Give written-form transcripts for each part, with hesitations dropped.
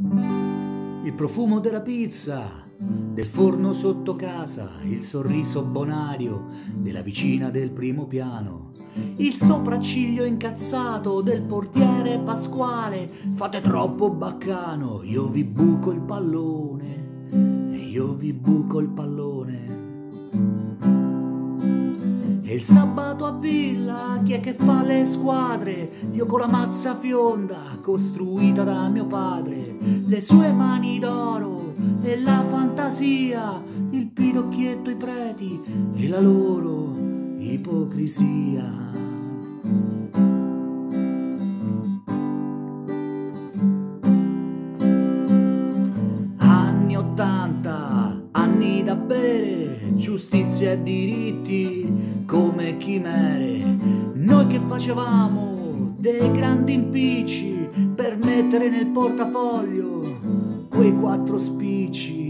Il profumo della pizza, del forno sotto casa, il sorriso bonario della vicina del primo piano, il sopracciglio incazzato del portiere Pasquale. Fate troppo baccano, io vi buco il pallone, e io vi buco il pallone. E il sabato a villa, chi è che fa le squadre? Io con la mazza fionda, costruita da mio padre, le sue mani d'oro e la fantasia, il pidocchietto, i preti e la loro ipocrisia. Anni 80, anni da bere, giustizia e diritti come chimere. Noi che facevamo dei grandi impicci per mettere nel portafoglio quei 4 spicci.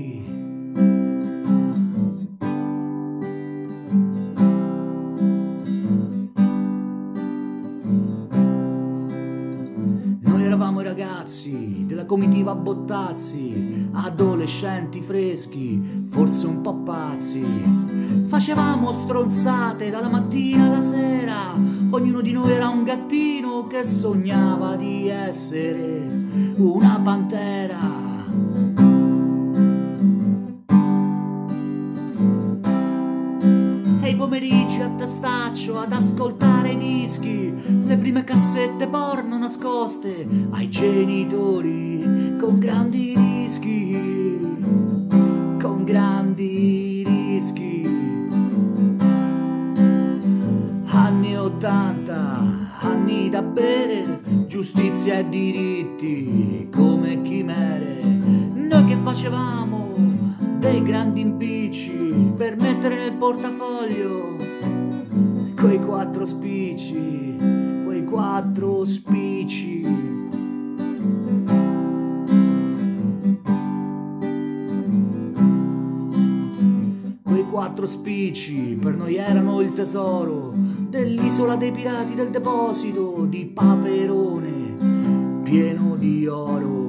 Noi eravamo i ragazzi della comitiva Bottazzi, adolescenti freschi, forse un po' pazzi. Facevamo stronzate dalla mattina alla sera, ognuno di noi era un gattino che sognava di essere una pantera. E i pomeriggi a testaccio ad ascoltare i dischi, le prime cassette porno nascoste ai genitori, con grandi rischi, con grandi rischi. Anni 80, anni da bere, giustizia e diritti come chimere. Noi che facevamo dei grandi impicci per mettere nel portafoglio quei 4 spicci, quei 4 spicci. Quei 4 spicci per noi erano il tesoro dell'isola dei pirati, del deposito di Paperone pieno di oro.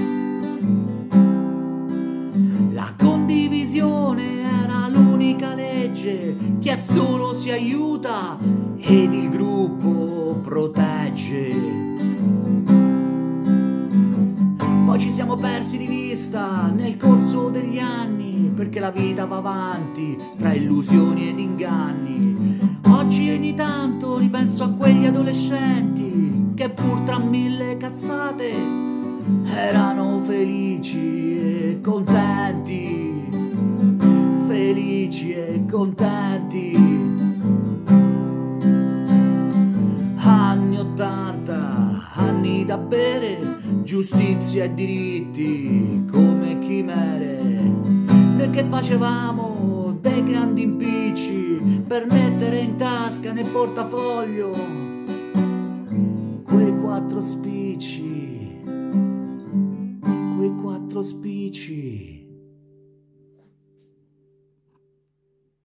La condivisione era l'unica legge, chi è solo si aiuta ed il gruppo protegge. Poi ci siamo persi di vista nel corso degli anni, perché la vita va avanti tra illusioni ed inganni. Oggi ogni tanto ripenso a quegli adolescenti che pur tra 1000 cazzate erano felici e contenti, felici e contenti. Anni 80, anni da bere, giustizia e diritti come chimere. Noi che facevamo dei grandi impicci per mettere in tasca nel portafoglio quei 4 spicci, quei 4 spicci.